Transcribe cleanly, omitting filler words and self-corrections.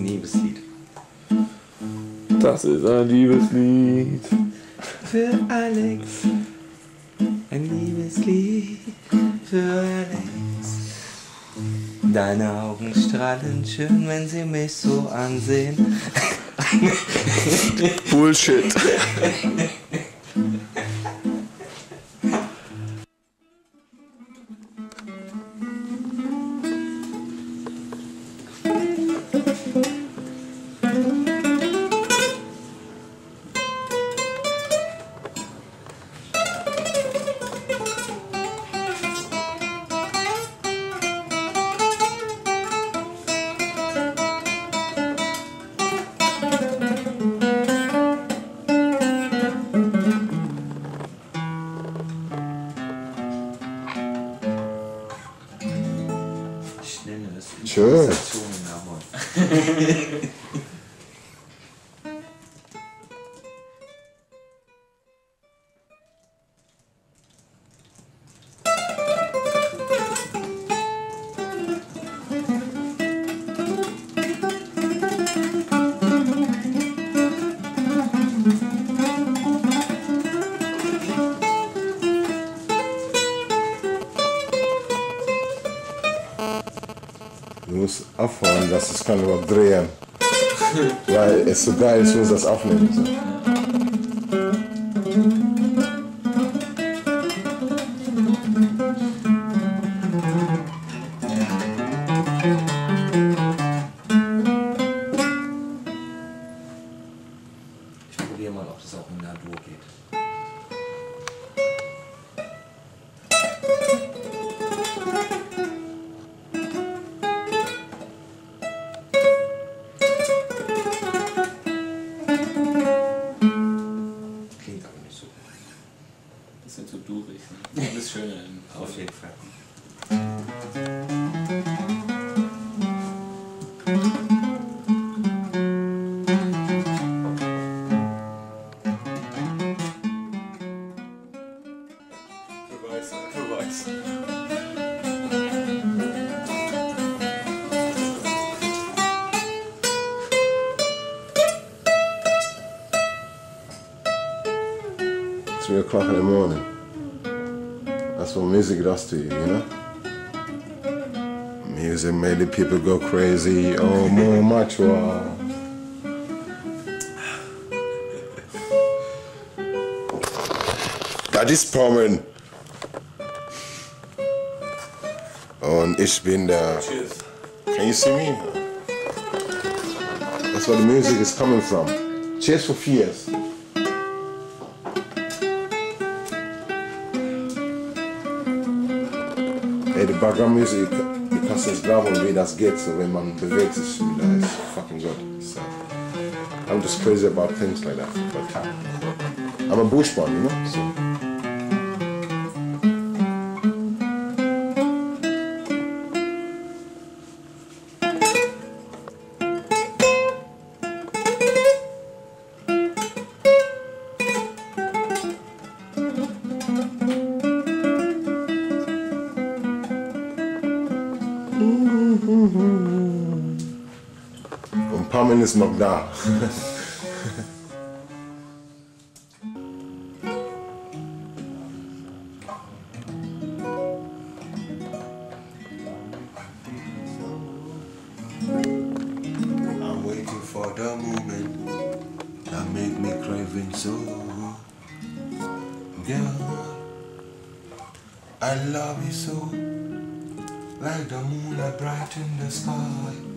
Liebeslied. Das ist ein Liebeslied. Für Alex. Ein Liebeslied für Alex. Deine Augen strahlen schön, wenn sie mich so ansehen. Bullshit. Schön. Du musst aufhören, dass es kann überhaupt drehen. Weil es so geil ist, ich muss das aufnehmen. So. Ich probiere mal, ob das auch in der Dur geht. Klingt aber nicht so. Das ist so durig. Ne? Das ist schöner Auf jeden Fall. Beweis. It's 3 o'clock in the morning. That's what music does to you, you know? Music made the people go crazy. Oh, more macho. Das ist Pommen. Und ich bin der. Cheers. Can you see me? That's where the music is coming from. Cheers for fears. Hey, die Background Music, du kannst jetzt glauben, wie das geht, so wenn man bewegt sich wieder, ist fucking good. So, I'm just crazy about things like that. But I'm a bushman, you know? So. Und Pamela ist noch da. I'm waiting for the moment that make me craving so. Girl, I love you so. Like the moon that brighten the sky.